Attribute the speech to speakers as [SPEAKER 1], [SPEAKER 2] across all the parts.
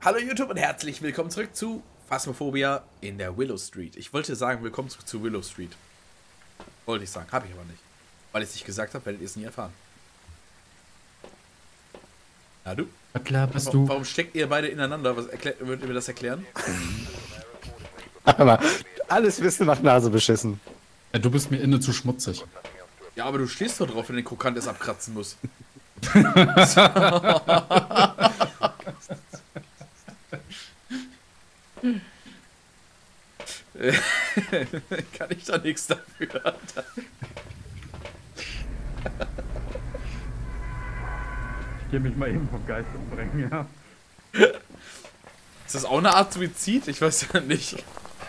[SPEAKER 1] Hallo YouTube und herzlich willkommen zurück zu Phasmophobia in der Willow Street. Ich wollte sagen, willkommen zurück zu Willow Street. Wollte ich sagen, habe ich aber nicht. Weil ich es nicht gesagt habe, werdet ihr es nie erfahren. Na du?
[SPEAKER 2] Na klar, bist du.
[SPEAKER 1] Warum steckt ihr beide ineinander? Würdet ihr mir das erklären?
[SPEAKER 3] Aber alles Wissen macht Nase beschissen.
[SPEAKER 2] Ja, du bist mir innen zu schmutzig.
[SPEAKER 1] Ja, aber du stehst doch drauf, wenn den Krokant es abkratzen muss. Kann ich da nichts dafür.
[SPEAKER 2] Ich gehe mich mal eben vom Geist umbringen, ja.
[SPEAKER 1] Ist das auch eine Art Suizid? Ich weiß ja nicht.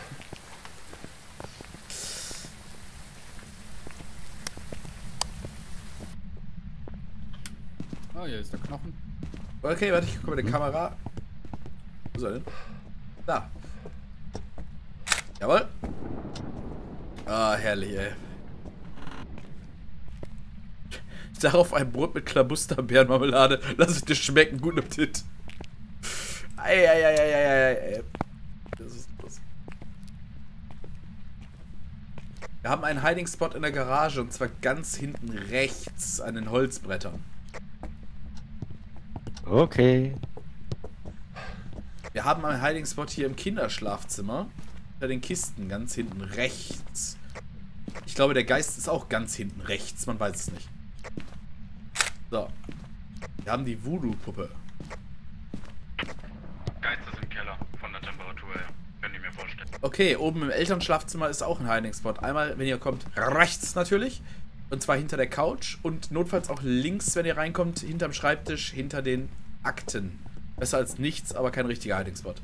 [SPEAKER 2] Ah, hier ist der Knochen.
[SPEAKER 1] Okay, warte, ich gucke mal die Kamera. Wo ist er denn? Da. Jawohl. Ah, herrlich, ey. Darauf ein Brot mit Klabusterbeerenmarmelade. Lass es dir schmecken. Guten Appetit. Ei. Das ist das. Wir haben einen Hiding-Spot in der Garage und zwar ganz hinten rechts an den Holzbrettern.
[SPEAKER 3] Okay.
[SPEAKER 1] Wir haben einen Hiding-Spot hier im Kinderschlafzimmer. Unter den Kisten, ganz hinten rechts. Ich glaube, der Geist ist auch ganz hinten rechts. Man weiß es nicht. So. Wir haben die Voodoo-Puppe.
[SPEAKER 4] Geist ist im Keller, von der Temperatur her. Könnt ihr mir vorstellen.
[SPEAKER 1] Okay, oben im Elternschlafzimmer ist auch ein Hiding-Spot. Einmal, wenn ihr kommt, rechts natürlich. Und zwar hinter der Couch. Und notfalls auch links, wenn ihr reinkommt, hinterm Schreibtisch, hinter den Akten. Besser als nichts, aber kein richtiger Hiding-Spot.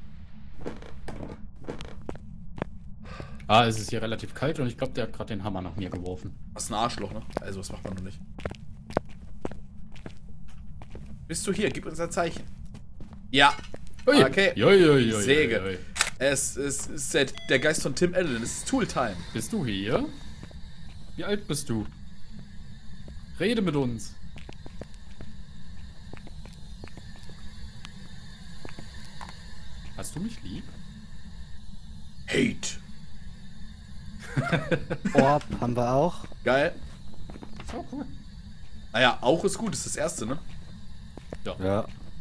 [SPEAKER 2] Ah, es ist hier relativ kalt und ich glaube, der hat gerade den Hammer nach mir geworfen.
[SPEAKER 1] Was ist ein Arschloch, ne? Also, was macht man doch nicht. Bist du hier? Gib uns ein Zeichen. Ja.
[SPEAKER 2] Ui.
[SPEAKER 1] Okay.
[SPEAKER 2] Joi.
[SPEAKER 1] Säge. Es ist der Geist von Tim Allen. Es ist Tool-Time.
[SPEAKER 2] Bist du hier? Wie alt bist du? Rede mit uns. Hast du mich lieb?
[SPEAKER 1] Hate.
[SPEAKER 3] Orb haben wir auch.
[SPEAKER 1] Geil.
[SPEAKER 2] Oh, cool.
[SPEAKER 1] Naja, auch ist gut. Das ist das erste, ne?
[SPEAKER 3] Ja.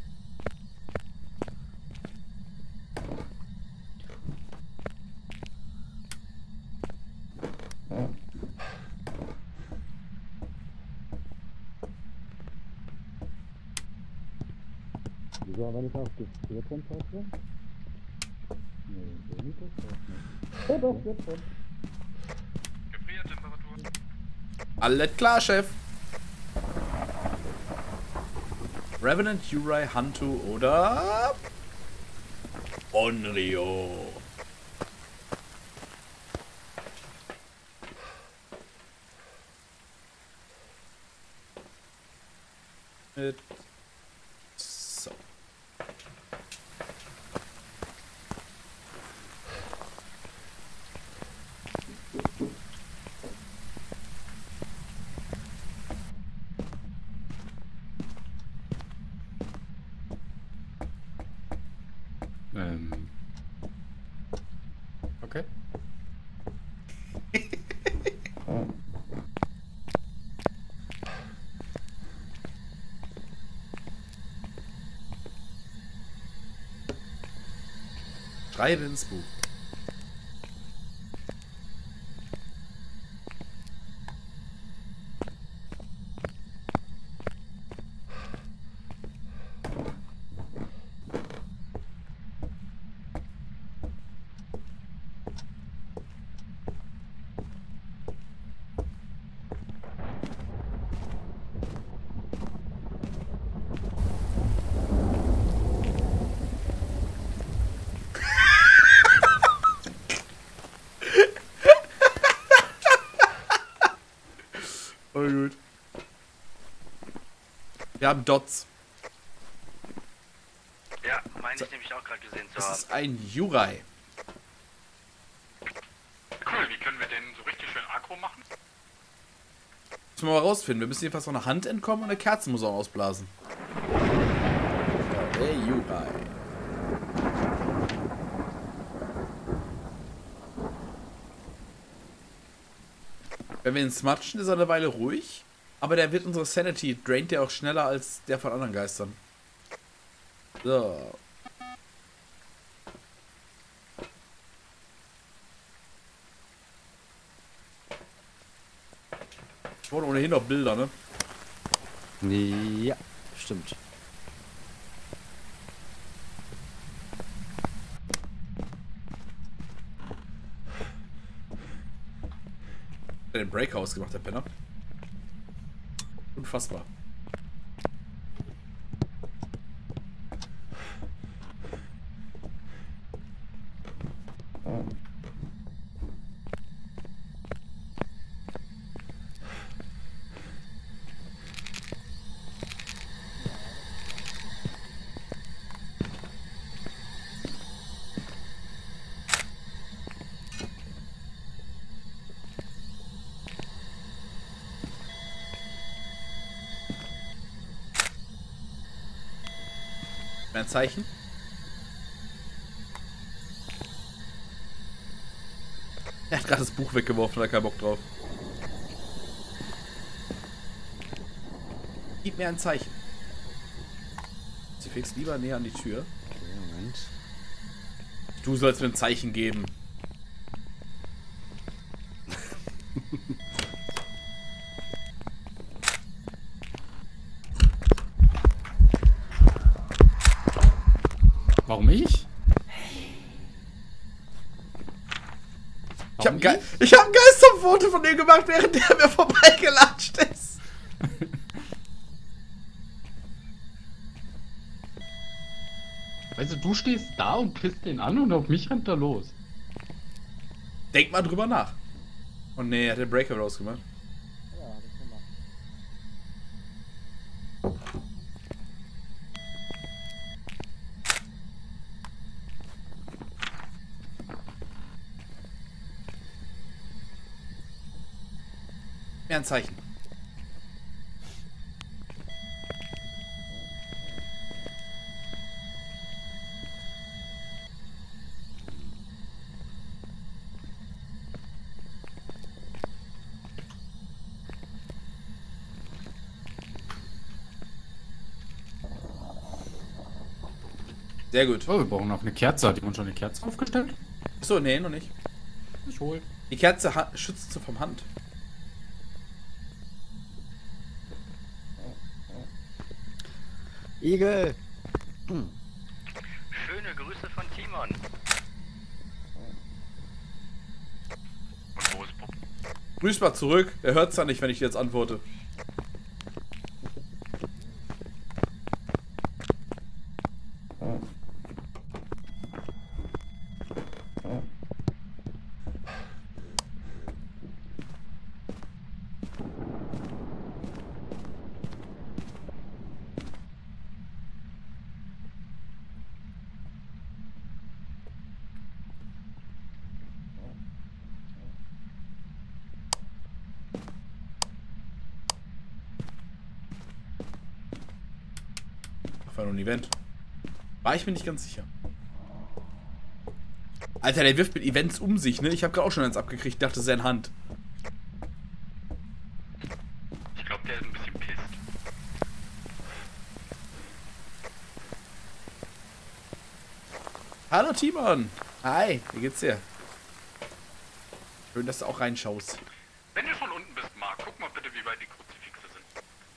[SPEAKER 3] Wieso aber nicht auf Gefriertemperatur? Nee, so nicht das nicht. Doch, jetzt schon.
[SPEAKER 4] Gefriertemperatur.
[SPEAKER 1] Alles klar, Chef. Revenant, Yurai, Hantu oder Onryo. So.
[SPEAKER 2] Okay.
[SPEAKER 1] Schreibe ins Buch. Voll gut. Wir haben Dots.
[SPEAKER 4] Ja, meine ich nämlich auch gerade gesehen zu
[SPEAKER 1] Das
[SPEAKER 4] haben.
[SPEAKER 1] ist ein Yurai.
[SPEAKER 4] Cool, wie können wir den so richtig schön aggro machen?
[SPEAKER 1] Müssen wir mal rausfinden. Wir müssen jedenfalls von einer Hand entkommen und eine Kerze muss auch ausblasen. So, der Yurai. Wenn wir ihn smatschen, ist er eine Weile ruhig. Aber der wird unsere Sanity, draint der auch schneller als der von anderen Geistern. So. Ich wollte ohnehin noch Bilder, ne?
[SPEAKER 5] Ja, stimmt.
[SPEAKER 1] Der den Breaker ausgemacht, der Penner. Unfassbar. Ein Zeichen. Er hat gerade das Buch weggeworfen, da keinen Bock drauf. Gib mir ein Zeichen. Sie fix lieber näher an die Tür.
[SPEAKER 5] Okay, Moment.
[SPEAKER 1] Du sollst mir ein Zeichen geben.
[SPEAKER 2] Warum ich?
[SPEAKER 1] Ich habe ein Geisterfoto von dem gemacht, während der mir vorbeigelatscht ist.
[SPEAKER 2] Weißt du, du stehst da und pisst den an und auf mich rennt er los.
[SPEAKER 1] Denk mal drüber nach. Oh ne, er hat den Breaker rausgemacht.
[SPEAKER 3] Ja, hab ich gemacht.
[SPEAKER 1] Mir ein Zeichen. Sehr gut.
[SPEAKER 2] Oh, wir brauchen noch eine Kerze. Hat jemand schon eine Kerze aufgestellt?
[SPEAKER 1] Achso, nee, noch nicht.
[SPEAKER 2] Ich hol.
[SPEAKER 1] Die Kerze schützt so vom Hand.
[SPEAKER 5] Igel!
[SPEAKER 4] Schöne Grüße von Timon. Und wo ist Pup?
[SPEAKER 1] Grüß mal zurück. Er hört's ja nicht, wenn ich jetzt antworte. War nur ein Event. War ich mir nicht ganz sicher. Alter, der wirft mit Events um sich, ne? Ich habe gerade auch schon eins abgekriegt, dachte, sein Hand.
[SPEAKER 4] Ich glaube, der ist ein bisschen pisst.
[SPEAKER 1] Hallo Timon. Hi, wie geht's dir? Schön, dass du auch reinschaust.
[SPEAKER 4] Wenn du von unten bist, Marc, guck mal bitte, wie weit die Kruzifixe sind.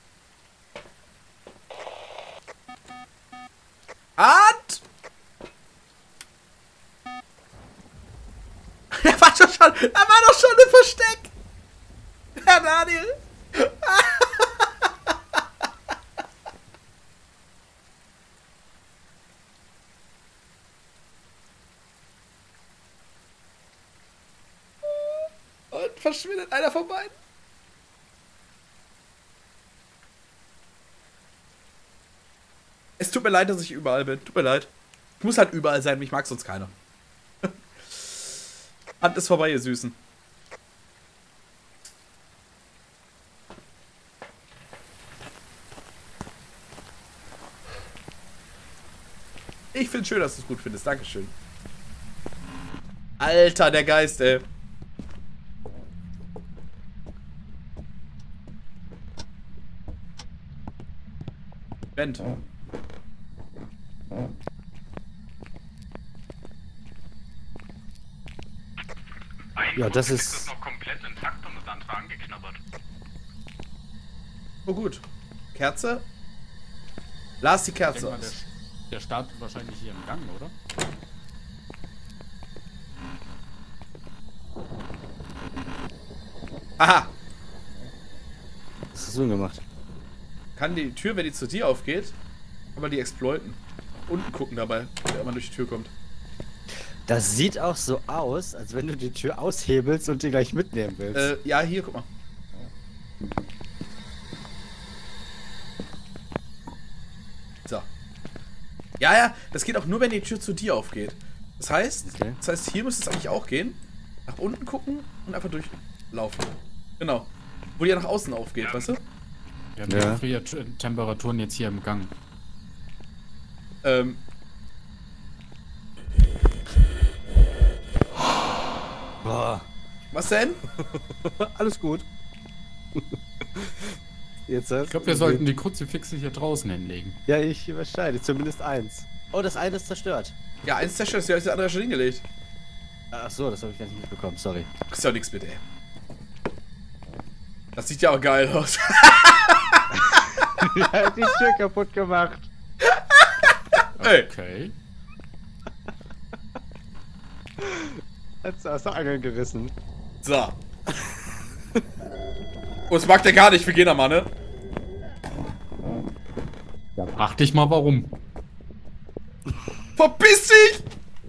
[SPEAKER 1] Hand! Er war doch schon im Versteck! Herr Daniel! Und verschwindet einer von beiden? Es tut mir leid, dass ich überall bin. Tut mir leid. Ich muss halt überall sein, mich mag sonst keiner. Hand ist vorbei, ihr Süßen. Ich find's schön, dass du es gut findest. Dankeschön. Alter, der Geist, ey. Vent.
[SPEAKER 4] Ein
[SPEAKER 5] Ja, das
[SPEAKER 4] Crucifix
[SPEAKER 5] ist-
[SPEAKER 4] noch komplett intakt und das andere angeknabbert.
[SPEAKER 1] Oh gut. Kerze. Las die
[SPEAKER 2] Ich
[SPEAKER 1] Kerze
[SPEAKER 2] denke mal,
[SPEAKER 1] aus.
[SPEAKER 2] der startet wahrscheinlich hier im Gang, oder?
[SPEAKER 1] Aha.
[SPEAKER 5] Was hast du denn gemacht?
[SPEAKER 1] Kann die Tür, wenn die zu dir aufgeht, kann man die exploiten. Unten gucken dabei, wenn man durch die Tür kommt.
[SPEAKER 5] Das sieht auch so aus, als wenn du die Tür aushebelst und die gleich mitnehmen willst.
[SPEAKER 1] Ja, hier, guck mal. So. Ja, ja, das geht auch nur, wenn die Tür zu dir aufgeht. Das heißt,
[SPEAKER 5] Okay.
[SPEAKER 1] hier müsste es eigentlich auch gehen. Nach unten gucken und einfach durchlaufen. Genau. Wo die ja nach außen aufgeht, weißt du?
[SPEAKER 2] Wir haben
[SPEAKER 5] Ja.
[SPEAKER 2] ja früher Temperaturen jetzt hier im Gang.
[SPEAKER 5] Boah.
[SPEAKER 1] Was denn?
[SPEAKER 5] Alles gut. Jetzt hast
[SPEAKER 2] Ich glaube, wir sollten die Kruzifixe hier draußen hinlegen.
[SPEAKER 5] Ja, ich überschneide. Zumindest eins. Oh, das eine ist zerstört.
[SPEAKER 1] Ja, eins zerstört, das andere schon hingelegt.
[SPEAKER 5] Ach so, das habe ich gar nicht mitbekommen. Sorry.
[SPEAKER 1] Ist ja nichts mit, ey. Das sieht ja auch geil aus.
[SPEAKER 5] Er hat die Tür kaputt gemacht.
[SPEAKER 1] Ey.
[SPEAKER 2] Okay.
[SPEAKER 5] Hat's aus der Angel gerissen.
[SPEAKER 1] So. Oh, das mag der gar nicht. Wir gehen da mal, ne?
[SPEAKER 2] Frag dich mal, warum.
[SPEAKER 1] Verpiss dich!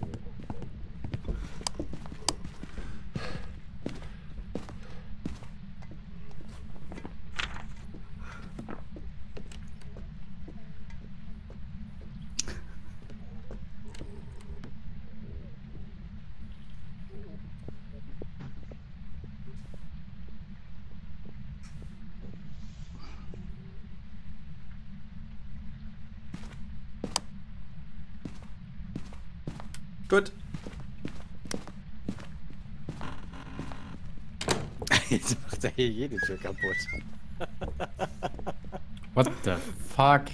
[SPEAKER 1] Gut.
[SPEAKER 5] Jetzt macht er hier jede Tür kaputt.
[SPEAKER 2] What the fuck?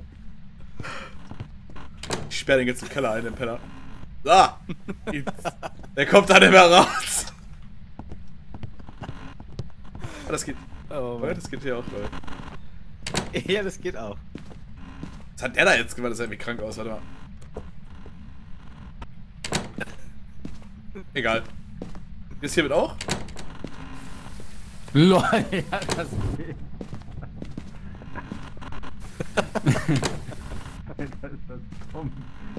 [SPEAKER 1] Ich sperre den jetzt im Keller ein, den Penner. So. Der kommt da nicht mehr raus. Oh, das geht.
[SPEAKER 5] Oh,
[SPEAKER 1] Oh, das geht hier auch, Leute.
[SPEAKER 5] ja, das geht auch.
[SPEAKER 1] Was hat der da jetzt gemacht? Das sah irgendwie krank aus. Warte mal. Egal. Das hiermit auch?
[SPEAKER 2] LOL, ja, das geht. Alter, ist das dumm.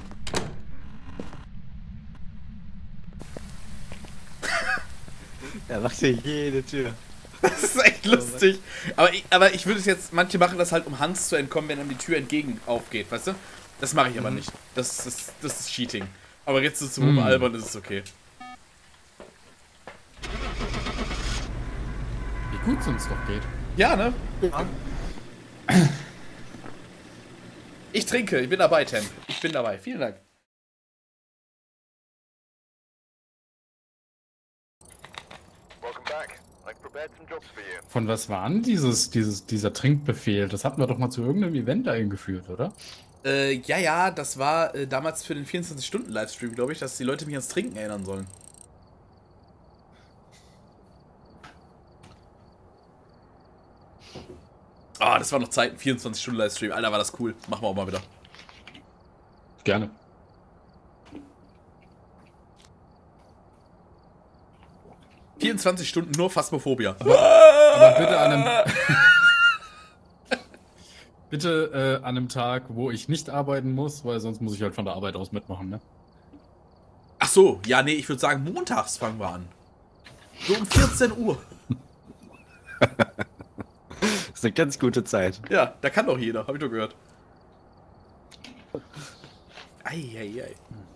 [SPEAKER 5] Er macht hier jede Tür.
[SPEAKER 1] Das ist echt lustig. Aber ich würde es jetzt, manche machen das halt, um Hans zu entkommen, wenn dann die Tür entgegen aufgeht, weißt du? Das mache ich aber nicht. Das ist Cheating. Aber jetzt ist es so albern, ist es okay.
[SPEAKER 2] Wie gut es uns doch geht.
[SPEAKER 1] Ja, ne? Ich trinke, ich bin dabei, Temp. Ich bin dabei. Vielen Dank.
[SPEAKER 2] Von was war denn dieser Trinkbefehl? Das hatten wir doch mal zu irgendeinem Event eingeführt, oder?
[SPEAKER 1] Ja, das war damals für den 24-Stunden-Livestream, glaube ich, dass die Leute mich ans Trinken erinnern sollen. Ah, das war noch Zeiten, 24-Stunden-Livestream. Alter, war das cool. Machen wir auch mal wieder.
[SPEAKER 2] Gerne.
[SPEAKER 1] Stunden nur Phasmophobia.
[SPEAKER 2] Aber bitte an einem... bitte an einem Tag, wo ich nicht arbeiten muss, weil sonst muss ich halt von der Arbeit aus mitmachen, ne?
[SPEAKER 1] Ach so, ja, nee, ich würde sagen, montags fangen wir an. So um 14 Uhr.
[SPEAKER 5] Das ist eine ganz gute Zeit.
[SPEAKER 1] Ja, da kann doch jeder, hab ich doch gehört. Eieiei.